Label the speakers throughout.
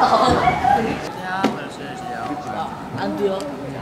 Speaker 1: 안 돼요.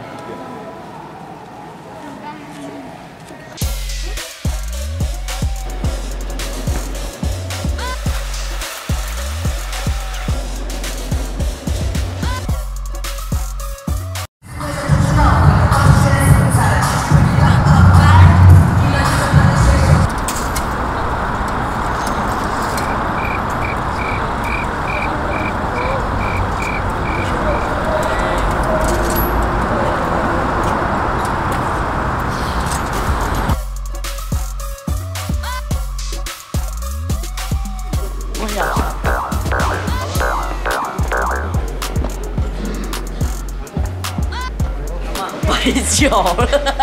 Speaker 1: 白酒了，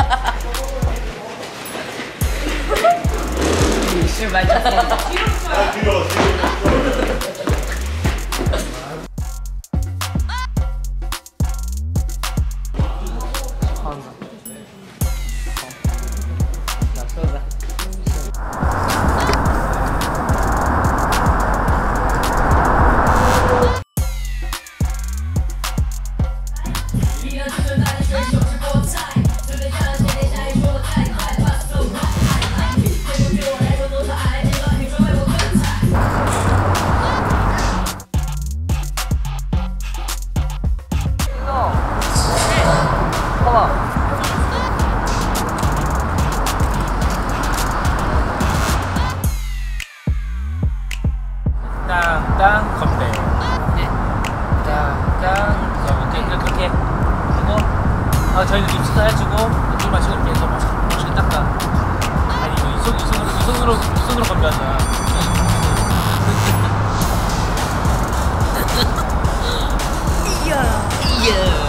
Speaker 1: 你是白酒。
Speaker 2: 땅땅 건배 땅땅 그렇게 그리고 저희는 좀 식사해주고 물 마시고 이렇게 해서 맛있게 닦아. 아니 이 손으로 건배하자. 이야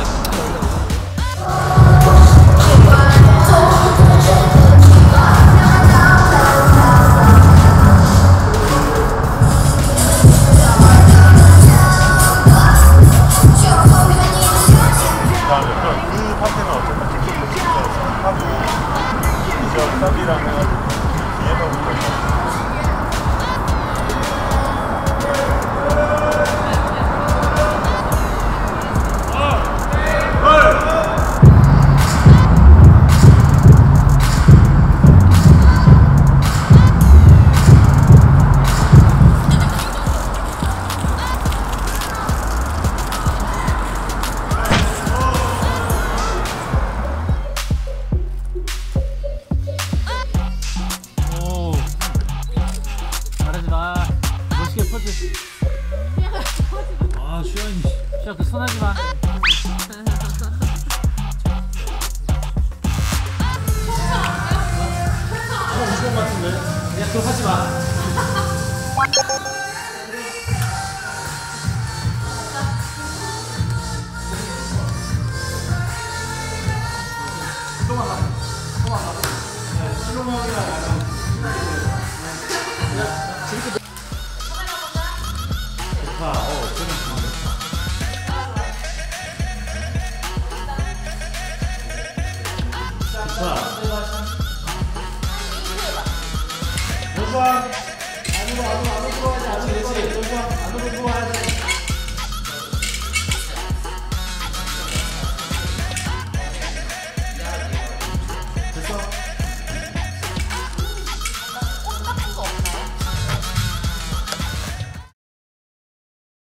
Speaker 3: 쌈이랑 해가지고 뒤에서 붙어있어.
Speaker 2: 아 슈연이 그 손하지 마.
Speaker 3: 무슨 같은데?
Speaker 2: 야 그거 하지 마.
Speaker 3: 좋다.